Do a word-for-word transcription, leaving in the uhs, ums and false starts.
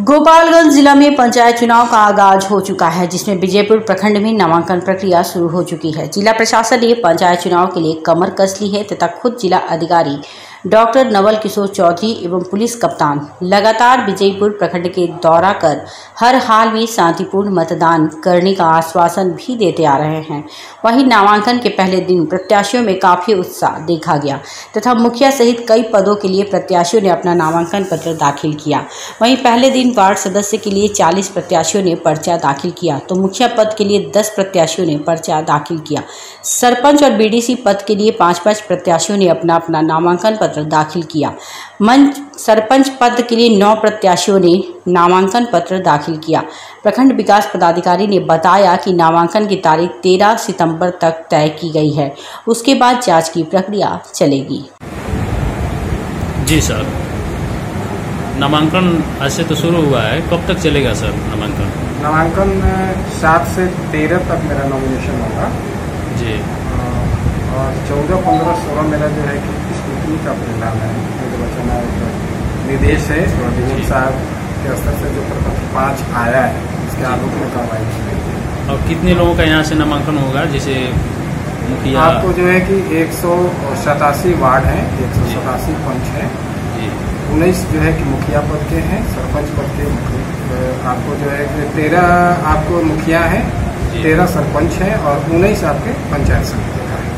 गोपालगंज जिला में पंचायत चुनाव का आगाज हो चुका है, जिसमें विजयपुर प्रखंड में नामांकन प्रक्रिया शुरू हो चुकी है। जिला प्रशासन ने पंचायत चुनाव के लिए कमर कस ली है तथा खुद जिला अधिकारी डॉक्टर नवल किशोर चौधरी एवं पुलिस कप्तान लगातार विजयपुर प्रखंड के दौरा कर हर हाल में शांतिपूर्ण मतदान करने का आश्वासन भी देते आ रहे हैं। वहीं नामांकन के पहले दिन प्रत्याशियों में काफी उत्साह देखा गया तथा मुखिया सहित कई पदों के लिए प्रत्याशियों ने अपना नामांकन पत्र दाखिल किया। वहीं पहले दिन वार्ड सदस्य के लिए चालीस प्रत्याशियों ने पर्चा दाखिल किया तो मुखिया पद के लिए दस प्रत्याशियों ने पर्चा दाखिल किया। सरपंच और बीडीसी पद के लिए पाँच पाँच प्रत्याशियों ने अपना अपना नामांकन पत्र दाखिल किया। मंच सरपंच पद के लिए नौ प्रत्याशियों ने नामांकन पत्र दाखिल किया। प्रखंड विकास पदाधिकारी ने बताया कि नामांकन की तारीख तेरह सितंबर तक तय की गई है, उसके बाद जांच की प्रक्रिया चलेगी। जी सर, नामांकन आज से तो शुरू हुआ है, कब तक चलेगा सर नामांकन? नामांकन सात से तेरह तक मेरा नॉमिनेशन होगा जी, और चौदह पंद्रह सोलह मेरा जो है कि स्कूटी का परिणाम है, निर्वाचन आयोग निर्देश है और डीएम साहब के स्तर से जो प्रपत्र पाँच आया है उसके आलोक में कार्रवाई की गई। और कितने लोगों का यहाँ से नामांकन होगा? जैसे मुखिया आपको जो है कि एक सौ सतासी वार्ड हैं, एक सौ सतासी पंच हैं, उन्नीस जो है कि मुखिया पद के हैं, सरपंच पद के आपको जो है कि तेरह आपको मुखिया हैं, तेरह सरपंच हैं और उन्नीस आपके पंचायत समिति का है।